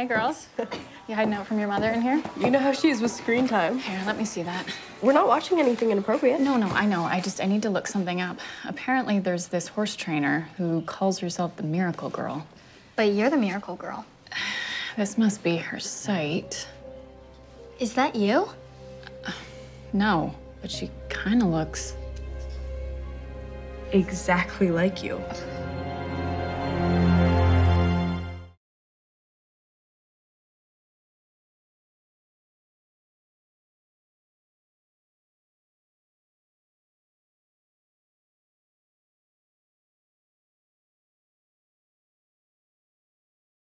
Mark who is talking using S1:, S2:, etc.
S1: Hey, girls. You hiding out from your mother in here?
S2: You know how she is with screen time.
S1: Here, let me see that.
S2: We're not watching anything inappropriate.
S1: No, I know. I need to look something up. Apparently, there's this horse trainer who calls herself the Miracle Girl.
S3: But you're the Miracle Girl.
S1: This must be her site.
S3: Is that you?
S1: No, but she kind of looks
S2: Exactly like you.